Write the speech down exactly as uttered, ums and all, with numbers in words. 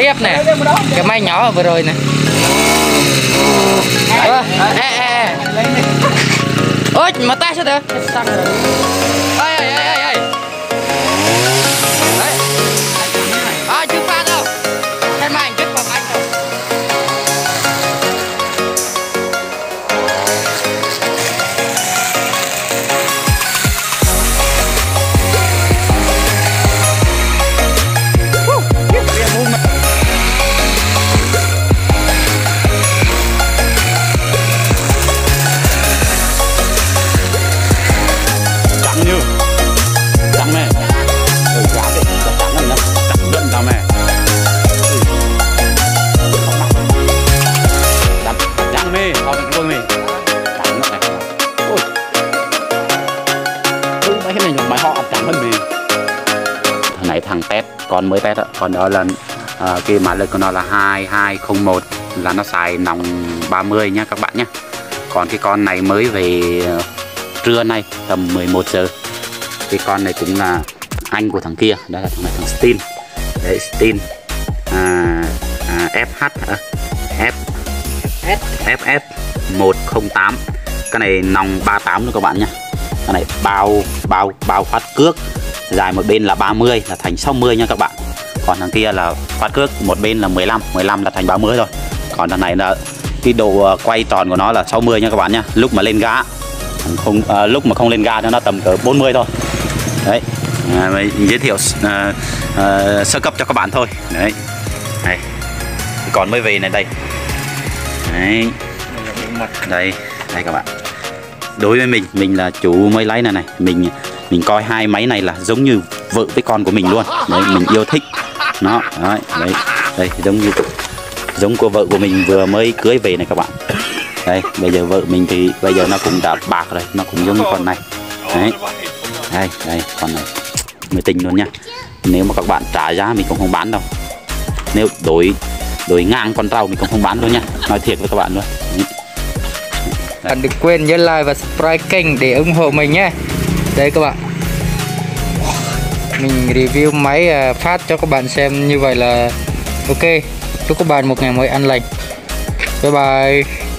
tiếp nè, cái máy nhỏ vừa rồi nè. Ôi mà tay sao được? Ơi ơi ơi ơi. À chưa pha đâu. Cái máy trước vào anh rồi. Thằng test con mới test đó. Còn đó là uh, cái mã lực của nó là hai hai không một, là nó xài nòng ba mươi nha các bạn nhé. Còn cái con này mới về uh, trưa nay tầm mười một giờ. Cái con này cũng là anh của thằng kia, đó là thằng này, thằng Steen. Đấy, Steen à, à, ép hát à, F ép ép một không tám. Cái này nòng ba tám nữa các bạn nhé. Cái này bao bao bao phát cước, dài một bên là ba mươi là thành sáu mươi nha các bạn. Còn thằng kia là phát cước một bên là mười lăm, mười lăm là thành ba mươi rồi. Còn thằng này là cái độ quay tròn của nó là sáu mươi nha các bạn nhá. Lúc mà lên ga không, à, lúc mà không lên ga nó tầm cỡ bốn mươi thôi. Đấy, à, giới thiệu à, à, sơ cấp cho các bạn thôi. Đấy, đây. Còn mới về này đây. Đấy, đây, đây các bạn. Đối với mình, mình là chủ mới lấy này này, mình mình coi hai máy này là giống như vợ với con của mình luôn. Đấy, mình yêu thích nó. Đấy, đấy, đây giống như giống của vợ của mình vừa mới cưới về này các bạn. Đây, bây giờ vợ mình thì bây giờ nó cũng đã bạc rồi, nó cũng giống như con này. Đấy, đây, đây, con này mới tình luôn nha. Nếu mà các bạn trả giá mình cũng không bán đâu. Nếu đổi đổi ngang con trâu mình cũng không bán luôn nha. Nói thiệt với các bạn luôn. Đấy. Bạn đừng quên nhớ like và subscribe kênh để ủng hộ mình nhé. Đây các bạn, mình review máy phát cho các bạn xem như vậy là ok. Chúc các bạn một ngày mới an lành. Bye bye.